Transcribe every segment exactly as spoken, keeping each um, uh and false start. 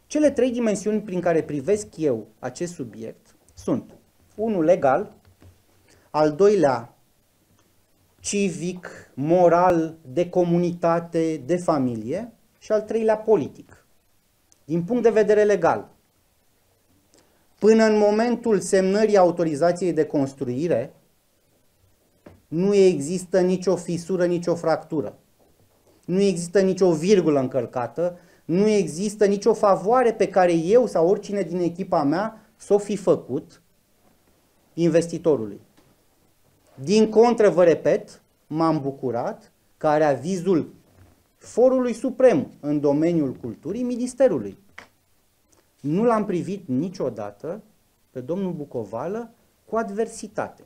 Cele trei dimensiuni prin care privesc eu acest subiect sunt: unul legal, al doilea civic, moral, de comunitate, de familie și al treilea politic. Din punct de vedere legal, până în momentul semnării autorizației de construire, nu există nicio fisură, nicio fractură. Nu există nicio virgulă încălcată, nu există nicio favoare pe care eu sau oricine din echipa mea s-o fi făcut investitorului. Din contră, vă repet, m-am bucurat că are avizul Forului Suprem în domeniul culturii, Ministerului. Nu l-am privit niciodată pe domnul Bucovală cu adversitate.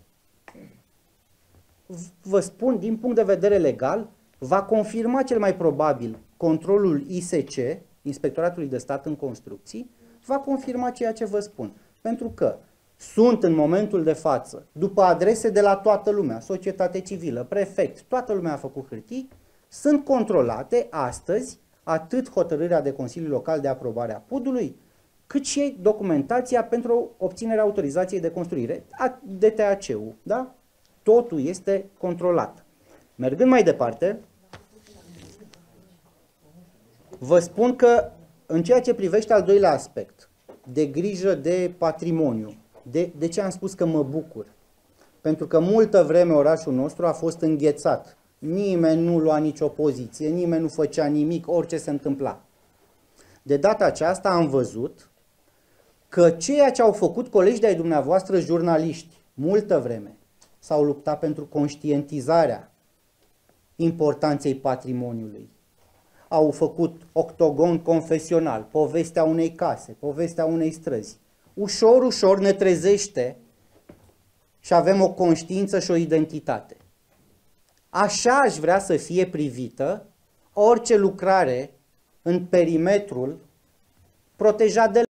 Vă spun, din punct de vedere legal, va confirma cel mai probabil controlul I S C, Inspectoratului de Stat în Construcții, va confirma ceea ce vă spun. Pentru că sunt în momentul de față, după adrese de la toată lumea, societate civilă, prefect, toată lumea a făcut hârtii, sunt controlate astăzi atât hotărârea de Consiliu Local de aprobare a P U D-ului, cât și documentația pentru obținerea autorizației de construire, D T A C-ul, da? Totul este controlat. Mergând mai departe, vă spun că în ceea ce privește al doilea aspect, de grijă de patrimoniu, de, de ce am spus că mă bucur? Pentru că multă vreme orașul nostru a fost înghețat. Nimeni nu lua nicio poziție, nimeni nu făcea nimic, orice se întâmpla. De data aceasta am văzut că ceea ce au făcut colegii de-ai dumneavoastră jurnaliști multă vreme, s-au luptat pentru conștientizarea importanței patrimoniului. Au făcut octogon confesional, povestea unei case, povestea unei străzi. Ușor, ușor ne trezește și avem o conștiință și o identitate. Așa aș vrea să fie privită orice lucrare în perimetrul protejat de